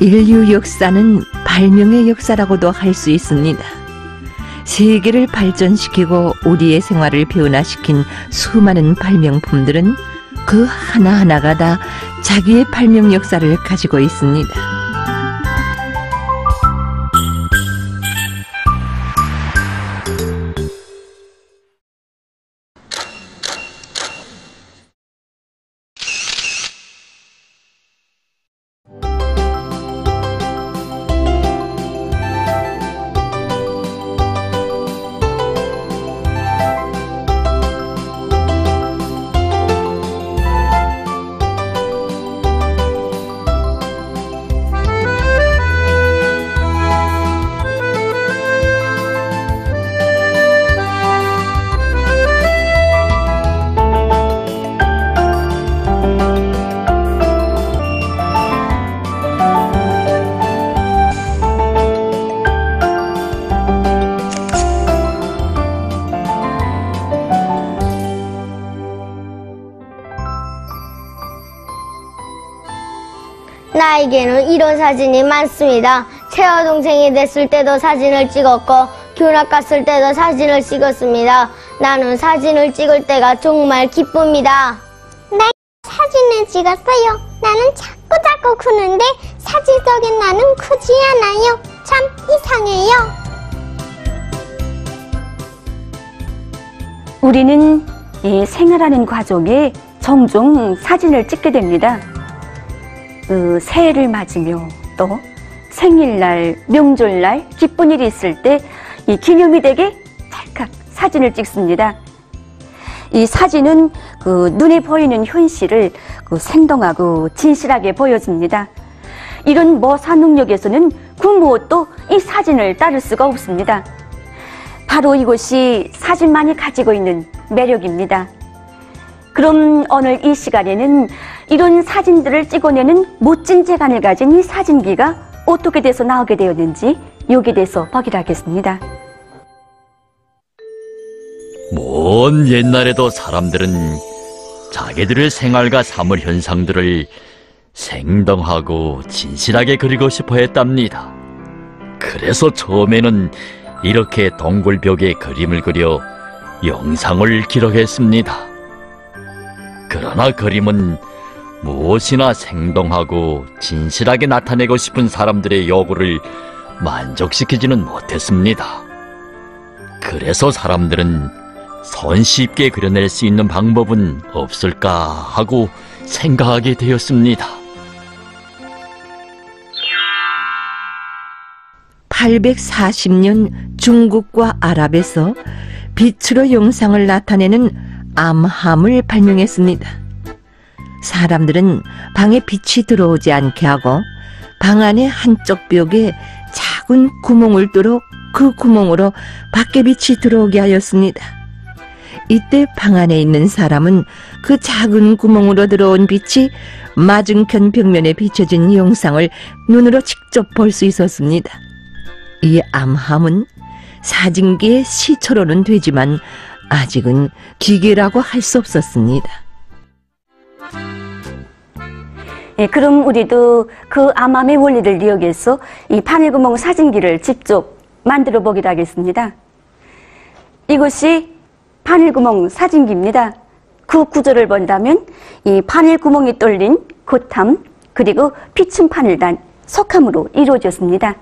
인류 역사는 발명의 역사라고도 할 수 있습니다. 세계를 발전시키고 우리의 생활을 변화시킨 수많은 발명품들은 그 하나하나가 다 자기의 발명 역사를 가지고 있습니다. 나에게는 이런 사진이 많습니다. 체어동생이 됐을 때도 사진을 찍었고 교락 갔을 때도 사진을 찍었습니다. 나는 사진을 찍을 때가 정말 기쁩니다. 나 사진을 찍었어요. 나는 자꾸 크는데 사진 속에 나는 크지 않아요. 참 이상해요. 우리는 이 생활하는 과정에 종종 사진을 찍게 됩니다. 새해를 맞으며 또 생일날, 명절날, 기쁜 일이 있을 때 이 기념이 되게 찰칵 사진을 찍습니다. 이 사진은 눈에 보이는 현실을 생동하고 진실하게 보여줍니다. 이런 모사 능력에서는 그 무엇도 이 사진을 따를 수가 없습니다. 바로 이것이 사진만이 가지고 있는 매력입니다. 그럼 오늘 이 시간에는 이런 사진들을 찍어내는 멋진 재간을 가진 이 사진기가 어떻게 돼서 나오게 되었는지 여기에 대해서 보기로 하겠습니다. 먼 옛날에도 사람들은 자기들의 생활과 사물 현상들을 생동하고 진실하게 그리고 싶어 했답니다. 그래서 처음에는 이렇게 동굴벽에 그림을 그려 영상을 기록했습니다. 그러나 그림은 무엇이나 생동하고 진실하게 나타내고 싶은 사람들의 요구를 만족시키지는 못했습니다. 그래서 사람들은 손쉽게 그려낼 수 있는 방법은 없을까 하고 생각하게 되었습니다. 840년 중국과 아랍에서 빛으로 영상을 나타내는 암함을 발명했습니다. 사람들은 방에 빛이 들어오지 않게 하고 방 안의 한쪽 벽에 작은 구멍을 뚫어 그 구멍으로 밖에 빛이 들어오게 하였습니다. 이때 방 안에 있는 사람은 그 작은 구멍으로 들어온 빛이 맞은편 벽면에 비춰진 영상을 눈으로 직접 볼 수 있었습니다. 이 암함은 사진기의 시초로는 되지만 아직은 기계라고 할 수 없었습니다. 그럼 우리도 그 암함의 원리를 이용해서 이 바늘구멍 사진기를 직접 만들어 보기로 하겠습니다. 이것이 바늘구멍 사진기입니다. 그 구조를 본다면 이 바늘구멍이 뚫린 겉함 그리고 피층판을 단 속함으로 이루어졌습니다.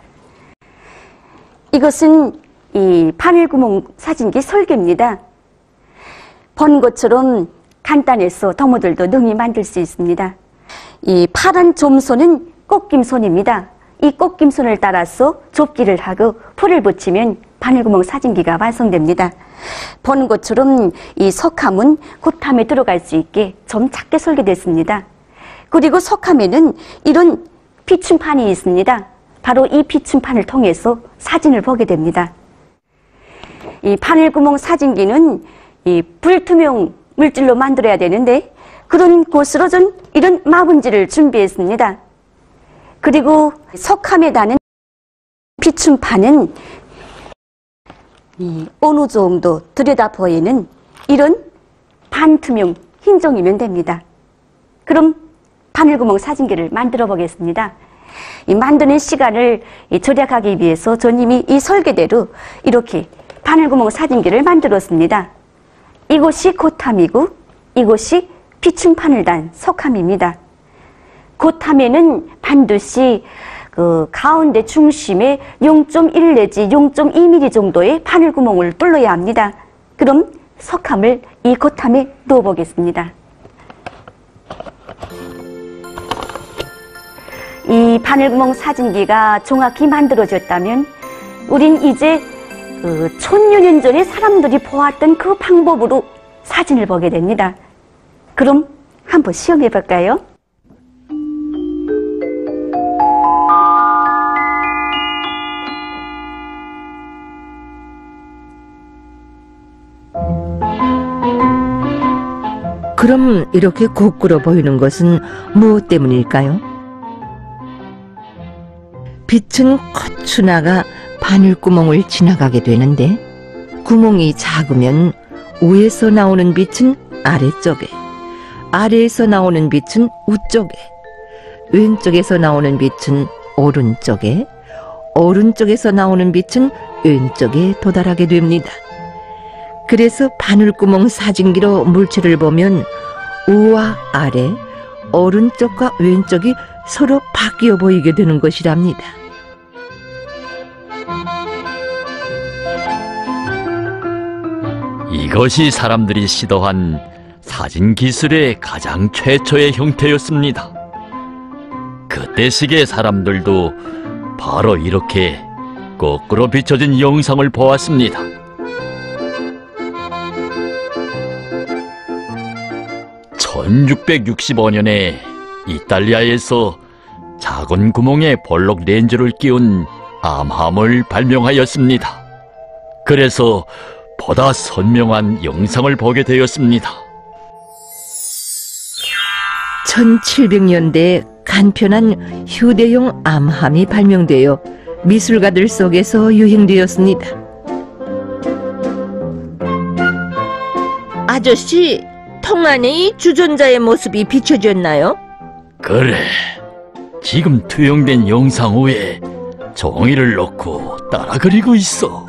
이것은 이 바늘구멍 사진기 설계입니다. 본 것처럼 간단해서 동무들도 능히 만들 수 있습니다. 이 파란 점선은 꽃김선입니다. 이 꽃김선을 따라서 좁기를 하고 풀을 붙이면 바늘구멍 사진기가 완성됩니다. 보는 것처럼 이 석함은 겉함에 들어갈 수 있게 좀 작게 설계됐습니다. 그리고 석함에는 이런 비춤판이 있습니다. 바로 이 비춤판을 통해서 사진을 보게 됩니다. 이 바늘구멍 사진기는 이 불투명 물질로 만들어야 되는데 그런 곳으로 전 이런 마분지를 준비했습니다. 그리고 석함에 다는 비춤판은 어느 정도 들여다 보이는 이런 반투명 흰종이면 됩니다. 그럼 바늘구멍 사진기를 만들어 보겠습니다. 이 만드는 시간을 절약하기 위해서 저님이 이 설계대로 이렇게 바늘구멍 사진기를 만들었습니다. 이곳이 고탐이고 이곳이 비층바늘단 석함입니다. 고탐에는 반드시 그 가운데 중심에 0.1 내지 0.2mm 정도의 바늘구멍을 뚫어야 합니다. 그럼 석함을 이 고탐에 넣어보겠습니다. 이 바늘구멍 사진기가 정확히 만들어졌다면 우린 이제 그 천여 년 전에 사람들이 보았던 그 방법으로 사진을 보게 됩니다. 그럼 한번 시험해 볼까요? 그럼 이렇게 고꾸러 보이는 것은 무엇 때문일까요? 빛은 거쳐 나가 바늘구멍을 지나가게 되는데 구멍이 작으면 위에서 나오는 빛은 아래쪽에, 아래에서 나오는 빛은 우쪽에, 왼쪽에서 나오는 빛은 오른쪽에, 오른쪽에서 나오는 빛은 왼쪽에 도달하게 됩니다. 그래서 바늘구멍 사진기로 물체를 보면 우와 아래, 오른쪽과 왼쪽이 서로 바뀌어 보이게 되는 것이랍니다. 이것이 사람들이 시도한 사진 기술의 가장 최초의 형태였습니다. 그때 시기의 사람들도 바로 이렇게 거꾸로 비춰진 영상을 보았습니다. (1665년에) 이탈리아에서 작은 구멍에 볼록 렌즈를 끼운 암함을 발명하였습니다. 그래서 보다 선명한 영상을 보게 되었습니다. 1700년대에 간편한 휴대용 암함이 발명되어 미술가들 속에서 유행되었습니다. 아저씨, 통 안에 이 주전자의 모습이 비춰졌나요? 그래, 지금 투영된 영상 위에 종이를 놓고 따라 그리고 있어.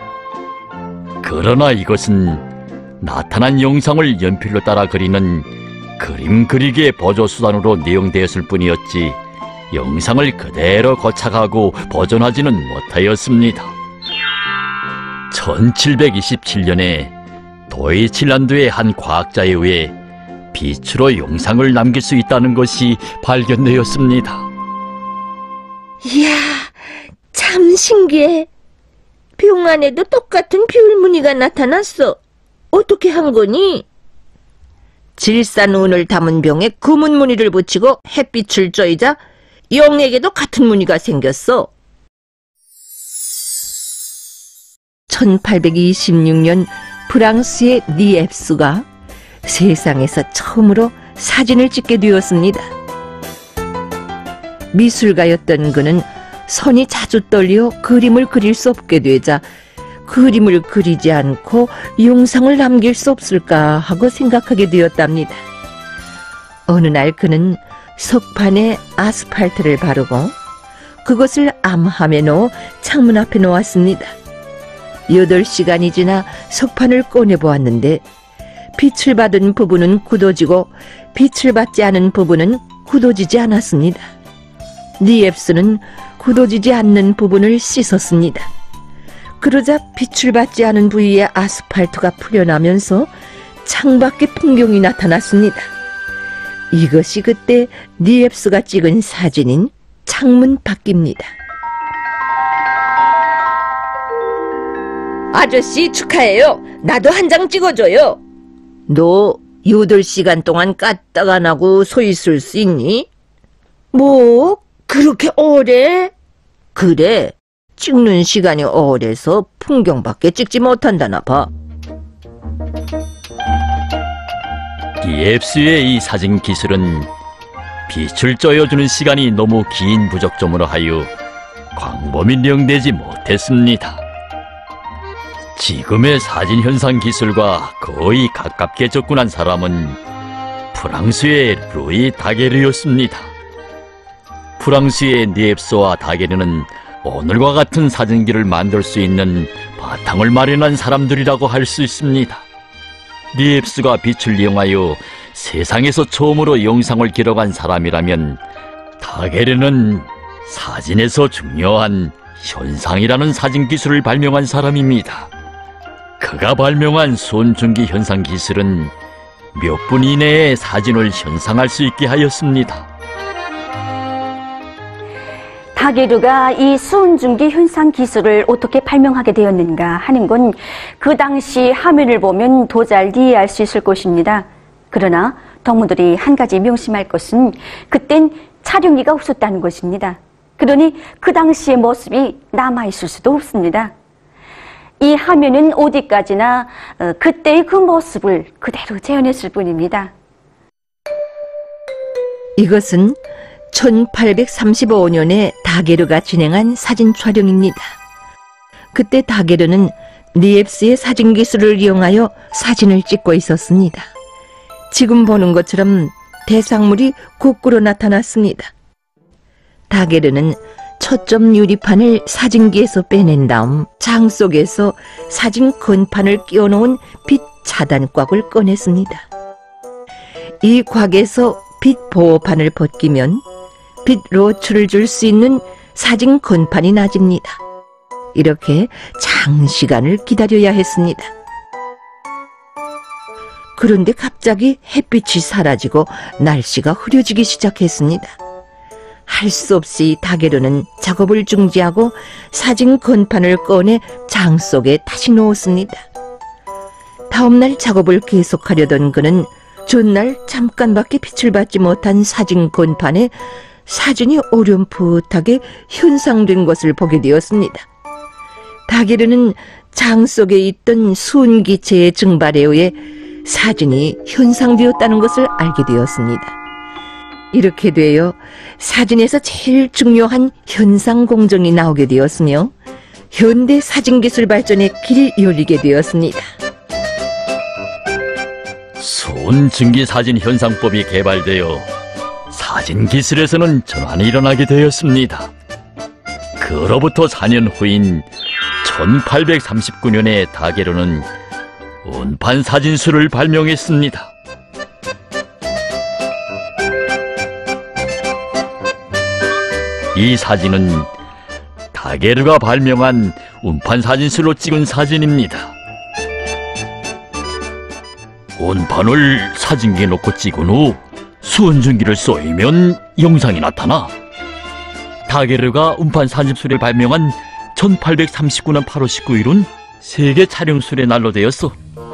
그러나 이것은 나타난 영상을 연필로 따라 그리는 그림 그리기의 보조수단으로 내용되었을 뿐이었지 영상을 그대로 고착하고 보존하지는 못하였습니다. 1727년에 도이칠란드의 한 과학자에 의해 빛으로 영상을 남길 수 있다는 것이 발견되었습니다. 이야, 참 신기해. 병 안에도 똑같은 비울무늬가 나타났어. 어떻게 한 거니? 질산운을 담은 병에 검은 무늬를 붙이고 햇빛을 쬐이자 영에게도 같은 무늬가 생겼어. 1826년 프랑스의 니엡스가 세상에서 처음으로 사진을 찍게 되었습니다. 미술가였던 그는 손이 자주 떨려 그림을 그릴 수 없게 되자 그림을 그리지 않고 영상을 남길 수 없을까 하고 생각하게 되었답니다. 어느 날 그는 석판에 아스팔트를 바르고 그것을 암함에 넣어 창문 앞에 놓았습니다. 8시간이 지나 석판을 꺼내보았는데 빛을 받은 부분은 굳어지고 빛을 받지 않은 부분은 굳어지지 않았습니다. 니엡스는 굳어지지 않는 부분을 씻었습니다. 그러자 빛을 받지 않은 부위의 아스팔트가 풀려나면서 창밖의 풍경이 나타났습니다. 이것이 그때 니엡스가 찍은 사진인 창문 밖입니다. 아저씨 축하해요. 나도 한 장 찍어줘요. 너 8시간 동안 까딱 안 하고 서 있을 수 있니? 뭐? 그렇게 오래? 그래. 찍는 시간이 오래서 풍경밖에 찍지 못한다나 봐. 니엡스의 이 사진 기술은 빛을 쬐어주는 시간이 너무 긴 부족점으로 하여 광범위 인용되지 못했습니다. 지금의 사진 현상 기술과 거의 가깝게 접근한 사람은 프랑스의 루이 다게르였습니다. 프랑스의 니엡스와 다게르는 오늘과 같은 사진기를 만들 수 있는 바탕을 마련한 사람들이라고 할 수 있습니다. 니엡스가 빛을 이용하여 세상에서 처음으로 영상을 기록한 사람이라면 다게르는 사진에서 중요한 현상이라는 사진 기술을 발명한 사람입니다. 그가 발명한 수온증기 현상 기술은 몇 분 이내에 사진을 현상할 수 있게 하였습니다. 다게르가 이 수온증기 현상 기술을 어떻게 발명하게 되었는가 하는 건 그 당시 화면을 보면 더 잘 이해할 수 있을 것입니다. 그러나 동무들이 한 가지 명심할 것은 그땐 촬영기가 없었다는 것입니다. 그러니 그 당시의 모습이 남아있을 수도 없습니다. 이 화면은 어디까지나 그때의 그 모습을 그대로 재현했을 뿐입니다. 이것은 1835년에 다게르가 진행한 사진 촬영입니다. 그때 다게르는 니엡스의 사진 기술을 이용하여 사진을 찍고 있었습니다. 지금 보는 것처럼 대상물이 거꾸로 나타났습니다. 다게르는 초점 유리판을 사진기에서 빼낸 다음 장 속에서 사진 건판을 끼워놓은 빛 차단곽을 꺼냈습니다. 이 곽에서 빛 보호판을 벗기면 빛 로출을 줄 수 있는 사진 건판이 나집니다. 이렇게 장시간을 기다려야 했습니다. 그런데 갑자기 햇빛이 사라지고 날씨가 흐려지기 시작했습니다. 할 수 없이 다게르는 작업을 중지하고 사진 건판을 꺼내 장 속에 다시 넣었습니다. 다음날 작업을 계속하려던 그는 전날 잠깐밖에 빛을 받지 못한 사진 건판에 사진이 어렴풋하게 현상된 것을 보게 되었습니다. 다게르는 장 속에 있던 수은기체의 증발에 의해 사진이 현상되었다는 것을 알게 되었습니다. 이렇게 되어 사진에서 제일 중요한 현상 공정이 나오게 되었으며 현대 사진기술 발전의 길이 열리게 되었습니다. 수온증기 사진 현상법이 개발되어 사진 기술에서는 전환이 일어나게 되었습니다. 그로부터 4년 후인 1839년에 다게르는 운판 사진술을 발명했습니다. 이 사진은 다게르가 발명한 운판 사진술로 찍은 사진입니다. 운판을 사진기에 놓고 찍은 후 수온증기를 쏘이면 영상이 나타나. 다게르가 운판 사진술을 발명한 1839년 8월 19일은 세계 촬영술의 날로 되었어.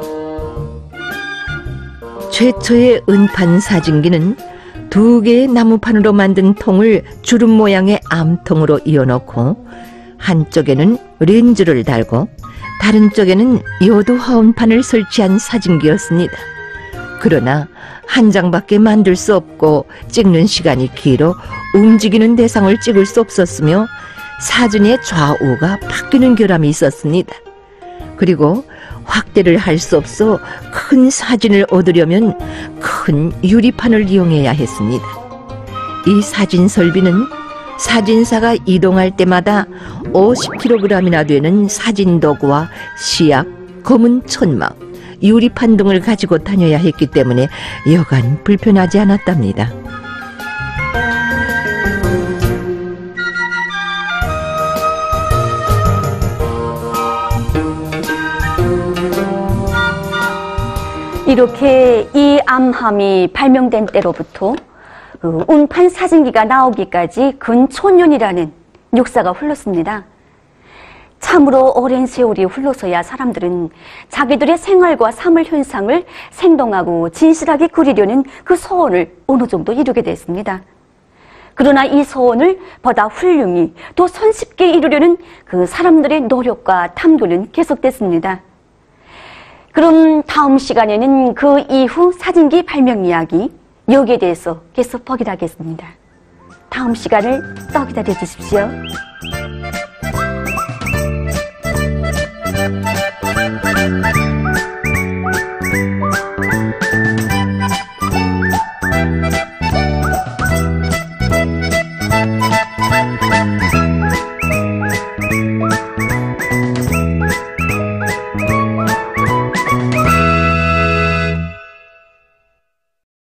최초의 은판 사진기는 2개의 나무판으로 만든 통을 주름 모양의 암통으로 이어놓고 한쪽에는 렌즈를 달고 다른 쪽에는 요도 화원판을 설치한 사진기였습니다. 그러나 한 장밖에 만들 수 없고 찍는 시간이 길어 움직이는 대상을 찍을 수 없었으며 사진의 좌우가 바뀌는 결함이 있었습니다. 그리고 확대를 할 수 없어 큰 사진을 얻으려면 큰 유리판을 이용해야 했습니다. 이 사진 설비는 사진사가 이동할 때마다 50kg이나 되는 사진 도구와 시약, 검은 천막, 유리판 등을 가지고 다녀야 했기 때문에 여간 불편하지 않았답니다. 이렇게 이 암함이 발명된 때로부터 운판 사진기가 나오기까지 근 천년이라는 역사가 흘렀습니다. 참으로 오랜 세월이 흘러서야 사람들은 자기들의 생활과 삶의 현상을 생동하고 진실하게 그리려는 그 소원을 어느 정도 이루게 됐습니다. 그러나 이 소원을 보다 훌륭히 더 손쉽게 이루려는 그 사람들의 노력과 탐구는 계속됐습니다. 그럼 다음 시간에는 그 이후 사진기 발명 이야기 여기에 대해서 계속 보기로 하겠습니다. 다음 시간을 또 기다려 주십시오.